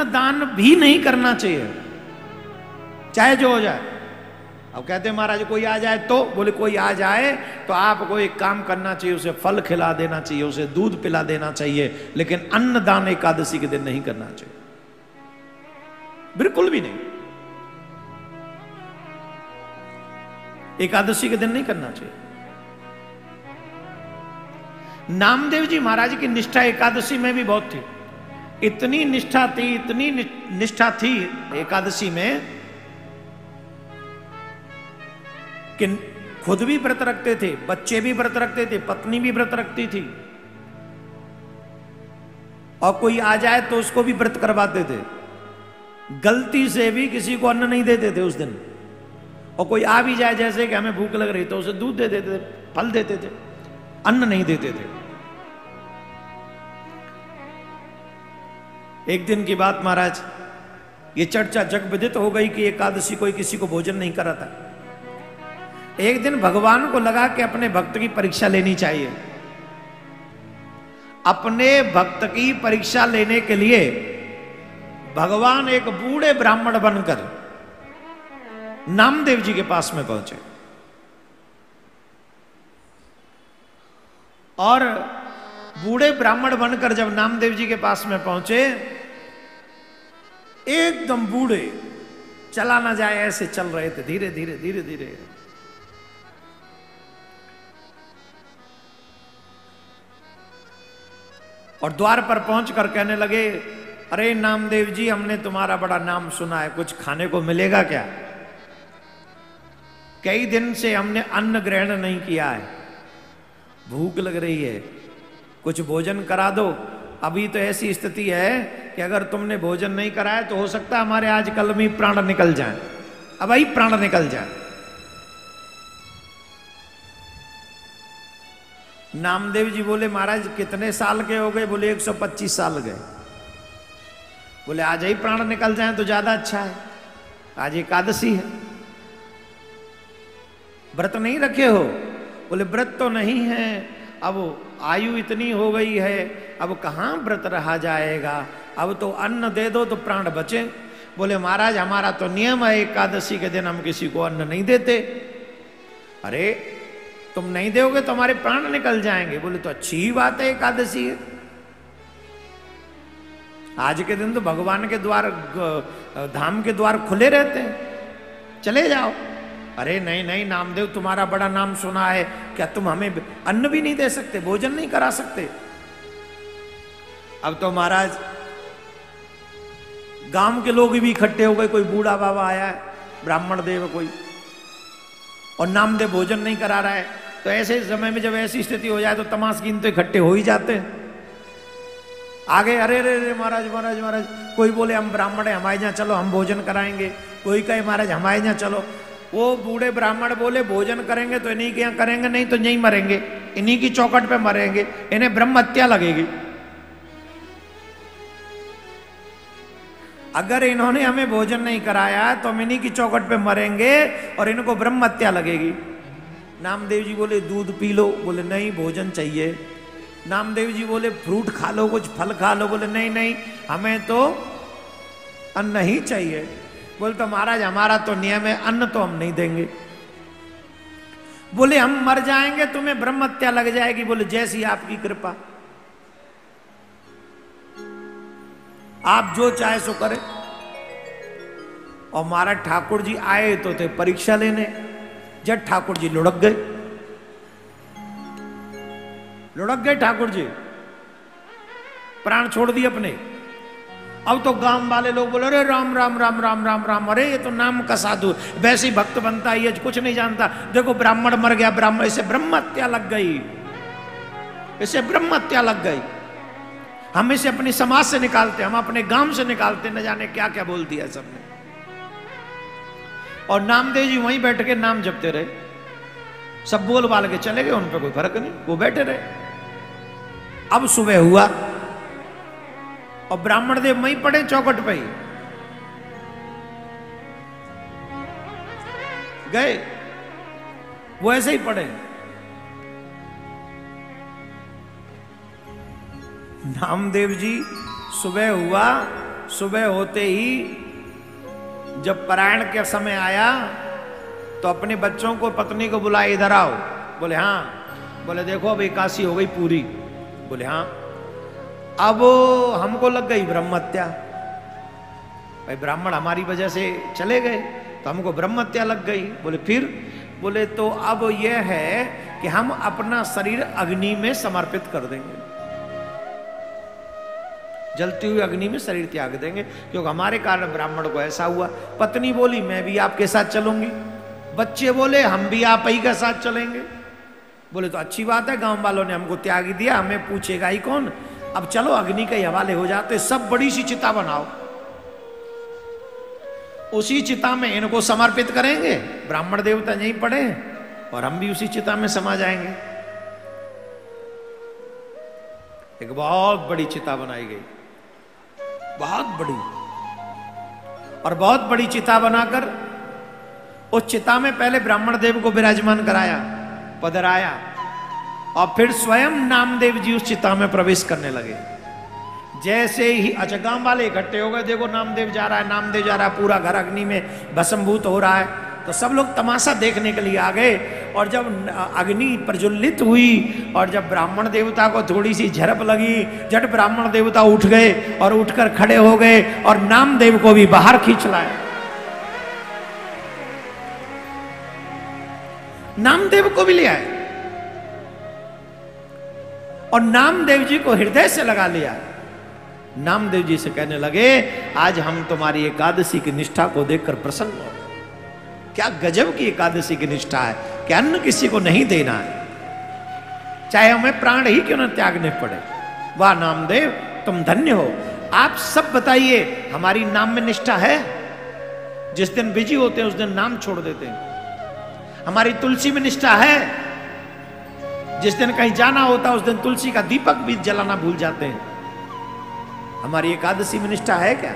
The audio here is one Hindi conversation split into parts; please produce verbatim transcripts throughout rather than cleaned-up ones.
अन्न दान भी नहीं करना चाहिए, चाहे जो हो जाए। अब कहते हैं महाराज कोई आ जाए तो, बोले कोई आ जाए तो आपको एक काम करना चाहिए, उसे फल खिला देना चाहिए, उसे दूध पिला देना चाहिए, लेकिन अन्न दान एकादशी के दिन नहीं करना चाहिए, बिल्कुल भी नहीं। एकादशी के दिन नहीं करना चाहिए। नामदेव जी महाराज की निष्ठा एकादशी में भी बहुत थी, इतनी निष्ठा थी, इतनी निष्ठा थी एकादशी में कि खुद भी व्रत रखते थे, बच्चे भी व्रत रखते थे, पत्नी भी व्रत रखती थी, और कोई आ जाए तो उसको भी व्रत करवाते थे। गलती से भी किसी को अन्न नहीं देते थे उस दिन, और कोई आ भी जाए जैसे कि हमें भूख लग रही तो उसे दूध दे देते थे, फल देते थे, अन्न नहीं देते थे। एक दिन की बात महाराज, ये चर्चा जग विदित हो गई कि एकादशी कोई किसी को भोजन नहीं कराता। एक दिन भगवान को लगा कि अपने भक्त की परीक्षा लेनी चाहिए। अपने भक्त की परीक्षा लेने के लिए भगवान एक बूढ़े ब्राह्मण बनकर नामदेव जी के पास में पहुंचे, और बूढ़े ब्राह्मण बनकर जब नामदेव जी के पास में पहुंचे, एकदम बूढ़े, चला ना जाए ऐसे चल रहे थे, धीरे धीरे धीरे धीरे। और द्वार पर पहुंचकर कहने लगे, अरे नामदेव जी, हमने तुम्हारा बड़ा नाम सुना है, कुछ खाने को मिलेगा क्या? कई दिन से हमने अन्न ग्रहण नहीं किया है, भूख लग रही है, कुछ भोजन करा दो। अभी तो ऐसी स्थिति है कि अगर तुमने भोजन नहीं कराया तो हो सकता है हमारे आज कल में प्राण निकल जाए, अब ही प्राण निकल जाए। नामदेव जी बोले, महाराज कितने साल के हो गए? बोले एक सौ पच्चीस साल गए। बोले आज ही प्राण निकल जाए तो ज्यादा अच्छा है, आज एकादशी है, व्रत नहीं रखे हो? बोले व्रत तो नहीं है, अब आयु इतनी हो गई है, अब कहाँ व्रत रहा जाएगा, अब तो अन्न दे दो तो प्राण बचे। बोले महाराज हमारा तो नियम है, एकादशी के दिन हम किसी को अन्न नहीं देते। अरे तुम नहीं दोगे तो हमारे प्राण निकल जाएंगे। बोले तो अच्छी ही बात है, एकादशी है, आज के दिन तो भगवान के द्वार, धाम के द्वार खुले रहते हैं, चले जाओ। अरे नहीं नहीं नामदेव, तुम्हारा बड़ा नाम सुना है, क्या तुम हमें अन्न भी नहीं दे सकते, भोजन नहीं करा सकते? अब तो महाराज गांव के लोग भी इकट्ठे हो गए, कोई बूढ़ा बाबा आया है, ब्राह्मण देव कोई, और नामदेव भोजन नहीं करा रहा है। तो ऐसे समय में जब ऐसी स्थिति हो जाए तो तमाशकीन तो इकट्ठे हो ही जाते हैं। आगे अरे अरे अरे महाराज महाराज महाराज, कोई बोले हम ब्राह्मण है, हमारे यहाँ चलो हम भोजन कराएंगे, कोई कहे महाराज हमारे यहाँ चलो। वो बूढ़े ब्राह्मण बोले भोजन करेंगे तो इन्हीं के यहाँ करेंगे, नहीं तो यहीं मरेंगे, इन्हीं की चौखट पे मरेंगे, इन्हें ब्रह्म हत्या लगेगी। अगर इन्होंने हमें भोजन नहीं कराया तो हम इन्हीं की चौखट पे मरेंगे और इनको ब्रह्म हत्या लगेगी। नामदेव जी बोले दूध पी लो। बोले नहीं, भोजन चाहिए। नामदेव जी बोले फ्रूट खा लो, कुछ फल खा लो। बोले नहीं नहीं, हमें तो अन्न ही चाहिए। बोले तो महाराज हमारा तो नियम है, अन्न तो हम नहीं देंगे। बोले हम मर जाएंगे, तुम्हें ब्रह्म हत्या लग जाएगी। बोले जैसी आपकी कृपा, आप जो चाहे सो करें। और महाराज ठाकुर जी आए तो थे परीक्षा लेने, जब ठाकुर जी लुढ़क गए, लुढ़क गए ठाकुर जी, प्राण छोड़ दिए अपने। अब तो गांव वाले लोग बोले अरे राम राम राम राम राम राम, अरे ये तो नाम का साधु, वैसे ही भक्त बनता है, ये कुछ नहीं जानता, देखो ब्राह्मण मर गया, ब्राह्मण, इसे ब्रह्म हत्या लग गई, इसे ब्रह्म हत्या लग गई। हम इसे अपनी समाज से निकालते, हम अपने गांव से निकालते, न जाने क्या क्या बोल दिया सबने। और नामदेव जी वहीं बैठ के नाम जपते रहे, सब बोल बाल के चले गए, उन पर कोई फर्क नहीं, वो बैठे रहे। अब सुबह हुआ और ब्राह्मण देव वहीं पड़े चौखट पे ही गए, वो ऐसे ही पड़े। नामदेव जी सुबह हुआ, सुबह होते ही जब परायण के समय आया तो अपने बच्चों को, पत्नी को बुलाया, इधर आओ। बोले हाँ। बोले देखो अब एकादशी हो गई पूरी। बोले हाँ। अब हमको लग गई ब्रह्म हत्या। भाई ब्राह्मण हमारी वजह से चले गए तो हमको ब्रह्म हत्या लग गई। बोले फिर? बोले तो अब यह है कि हम अपना शरीर अग्नि में समर्पित कर देंगे, जलती हुई अग्नि में शरीर त्याग देंगे, क्योंकि हमारे कारण ब्राह्मण को ऐसा हुआ। पत्नी बोली मैं भी आपके साथ चलूंगी। बच्चे बोले हम भी आप ही के साथ चलेंगे। बोले तो अच्छी बात है, गांव वालों ने हमको त्याग दिया, हमें पूछेगा ही कौन। अब चलो अग्नि के हवाले हो जाते, सब बड़ी सी चिता बनाओ, उसी चिता में इनको समर्पित करेंगे। ब्राह्मण देवता यहीं पड़े और हम भी उसी चिता में समा जाएंगे। एक बहुत बड़ी चिता बनाई गई, बहुत बड़ी, और बहुत बड़ी चिता बनाकर उस चिता में पहले ब्राह्मण देव को विराजमान कराया, पधराया, और फिर स्वयं नामदेव जी उस चिता में प्रवेश करने लगे। जैसे ही अच्छा गांव वाले इकट्ठे हो गए, देखो नामदेव जा रहा है, नामदेव जा रहा है, पूरा घर अग्नि में भस्मभूत हो रहा है, तो सब लोग तमाशा देखने के लिए आ गए। और जब अग्नि प्रज्वलित हुई और जब ब्राह्मण देवता को थोड़ी सी झड़प लगी, झट ब्राह्मण देवता उठ गए और उठकर खड़े हो गए और नामदेव को भी बाहर खींच लाए। नामदेव को भी ले आए और नामदेव जी को हृदय से लगा लिया। नामदेव जी से कहने लगे आज हम तुम्हारी एकादशी की निष्ठा को देखकर प्रसन्न हो गए। क्या गजब की एकादशी की निष्ठा है कि अन्न किसी को नहीं देना है, चाहे हमें प्राण ही क्यों न त्यागने पड़े। वाह नामदेव तुम धन्य हो। आप सब बताइए हमारी नाम में निष्ठा है? जिस दिन बिजी होते हैं उस दिन नाम छोड़ देते हैं। हमारी तुलसी में निष्ठा है? जिस दिन कहीं जाना होता है उस दिन तुलसी का दीपक भी जलाना भूल जाते हैं। हमारी एकादशी में निष्ठा है क्या?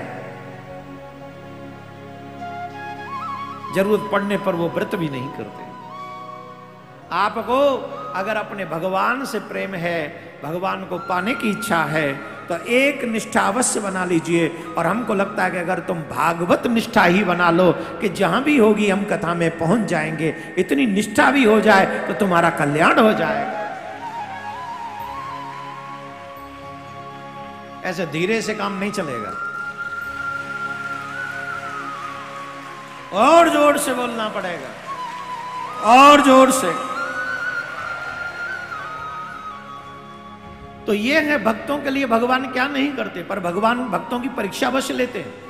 जरूरत पड़ने पर वो व्रत भी नहीं करते। आपको अगर अपने भगवान से प्रेम है, भगवान को पाने की इच्छा है, तो एक निष्ठा अवश्य बना लीजिए। और हमको लगता है कि अगर तुम भागवत निष्ठा ही बना लो कि जहां भी होगी हम कथा में पहुंच जाएंगे, इतनी निष्ठा भी हो जाए तो तुम्हारा कल्याण हो जाएगा। ऐसे धीरे से काम नहीं चलेगा, और जोर से बोलना पड़ेगा, और जोर से। तो ये है भक्तों के लिए भगवान क्या नहीं करते, पर भगवान भक्तों की परीक्षा अवश्य लेते हैं।